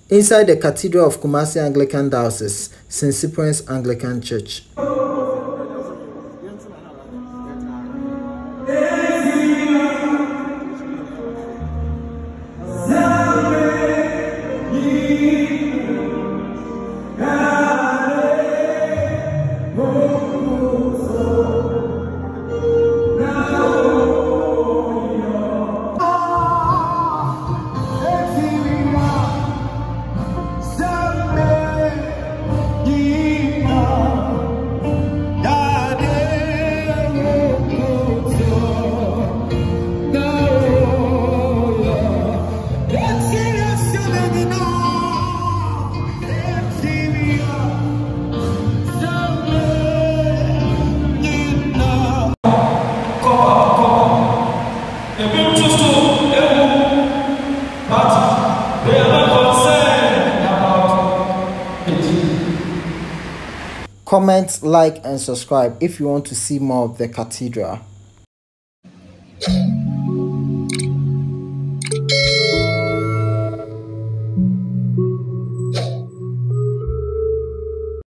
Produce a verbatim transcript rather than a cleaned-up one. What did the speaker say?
inside the Cathedral of Kumasi Anglican Diocese, SENCHEREY Anglican Church. Comment, like and subscribe if you want to see more of the cathedral.